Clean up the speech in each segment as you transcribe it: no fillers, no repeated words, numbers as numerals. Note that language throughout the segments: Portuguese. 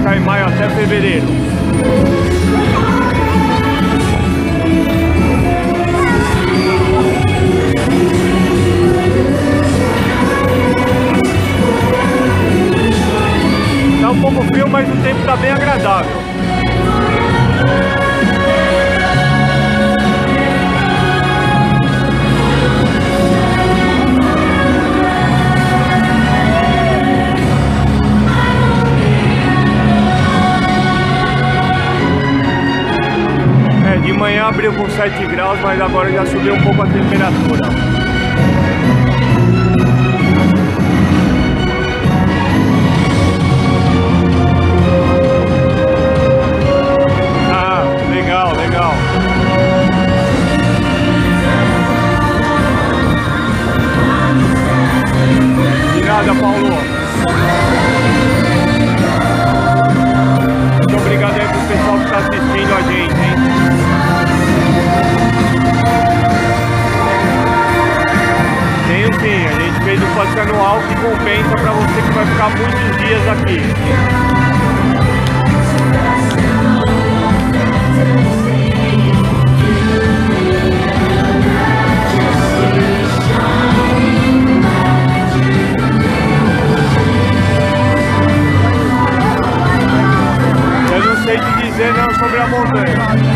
ficar em maio até fevereiro. Tá um pouco frio, mas o tempo tá bem agradável. De manhã abriu com 7 graus, mas agora já subiu um pouco a temperatura. Ah, legal, legal. De nada, Paulo. Muito obrigado aí pro pessoal que está assistindo a gente, hein? Tenho sim, a gente fez um passeio anual que compensa para você que vai ficar muitos dias aqui. Eu não sei te dizer não sobre a montanha.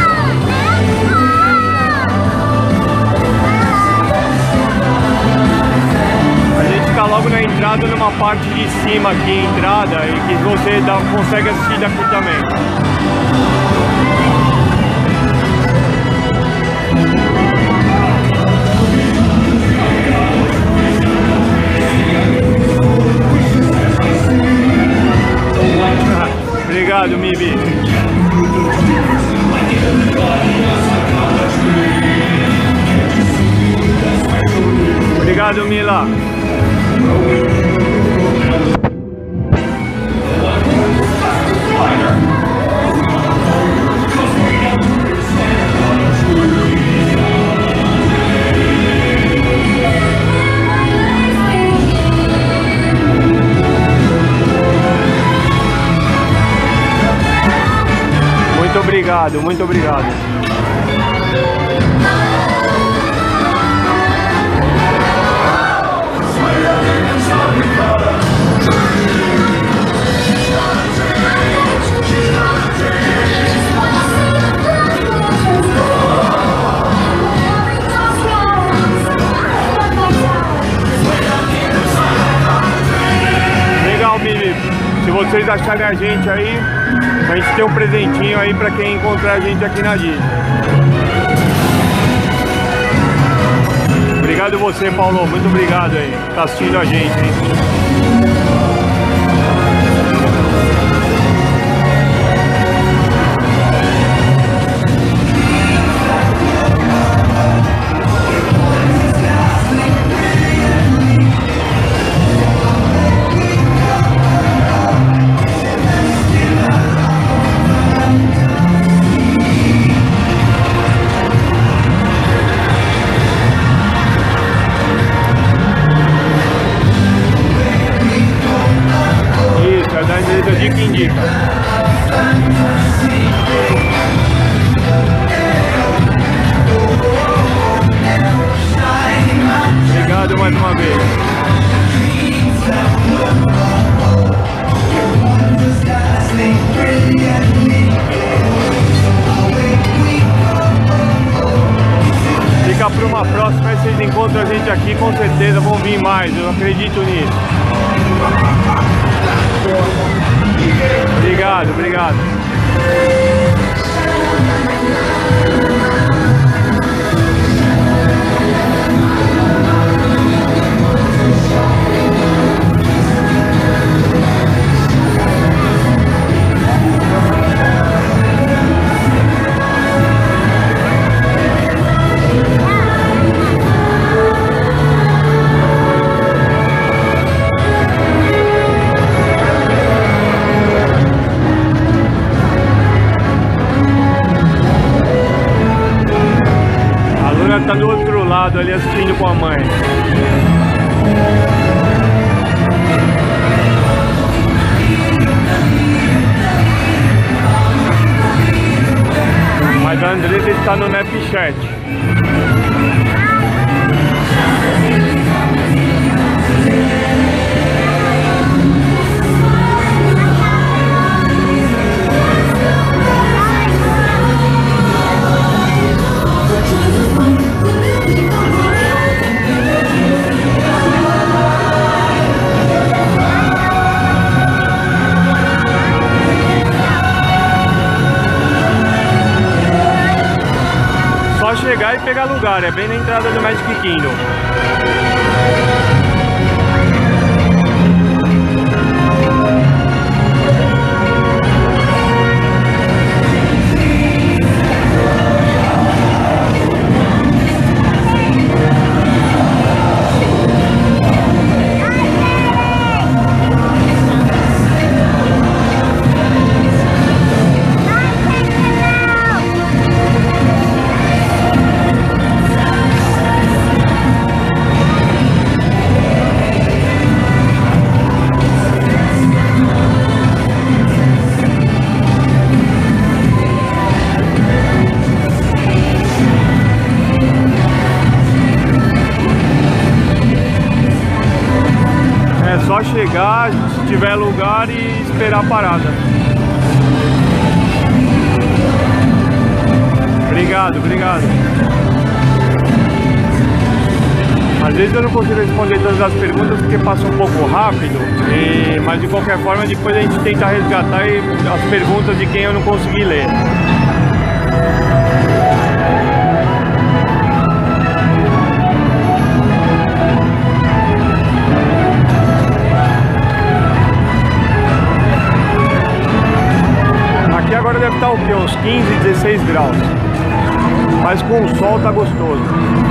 Logo na entrada, numa parte de cima aqui, entrada, e que você consegue assistir daqui também. Obrigado, Mibi. Obrigado, Mila. Muito obrigado, muito obrigado. Legal, Mili. Se vocês acharem a gente aí, a gente tem um presentinho aí pra quem encontrar a gente aqui na Disney. Obrigado você, Paulo. Muito obrigado aí. Tá assistindo a gente, hein? Dica indica. Obrigado mais uma vez. Fica para uma próxima, se vocês encontram a gente aqui, com certeza vão vir mais, eu acredito nisso. Obrigado, obrigado. Tá do outro lado ali assistindo com a mãe. tá no Snapchat. Só chegar e pegar lugar, é bem na entrada do Magic Kingdom. É só chegar, se tiver lugar, e esperar a parada. Obrigado, obrigado. Às vezes eu não consigo responder todas as perguntas porque passa um pouco rápido, mas de qualquer forma depois a gente tenta resgatar as perguntas de quem eu não consegui ler. Aqui agora deve estar o quê? Uns 15, 16 graus. Mas com o sol tá gostoso.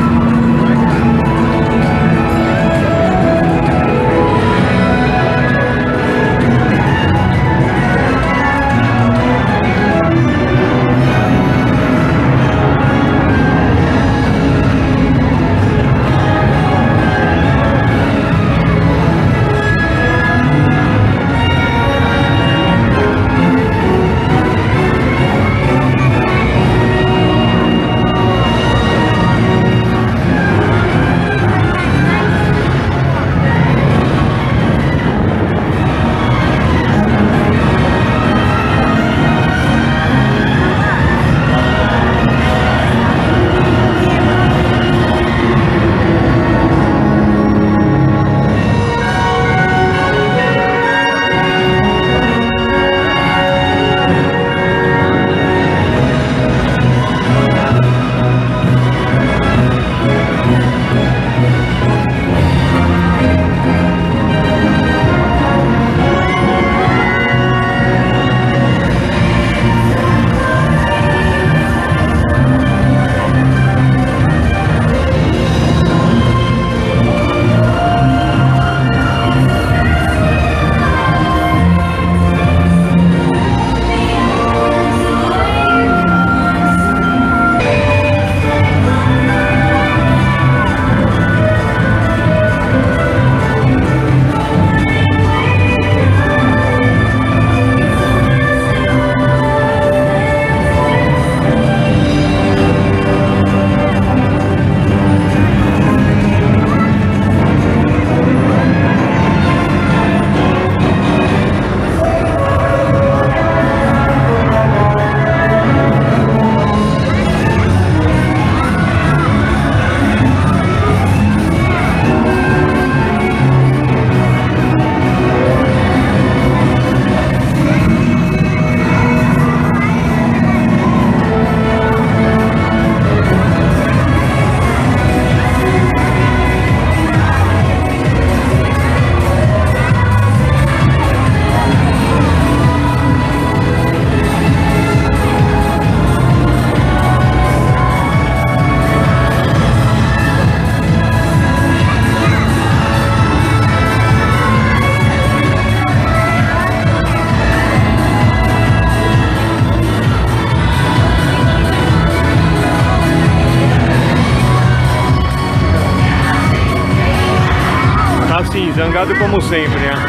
Assim, zangado como sempre, né?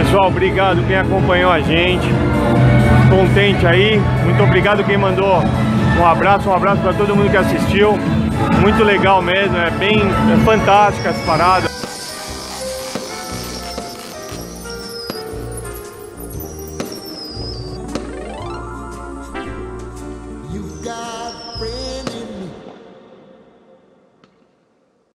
Pessoal, obrigado quem acompanhou a gente. Contente aí. Muito obrigado quem mandou um abraço para todo mundo que assistiu. Muito legal mesmo, é fantástica essa parada.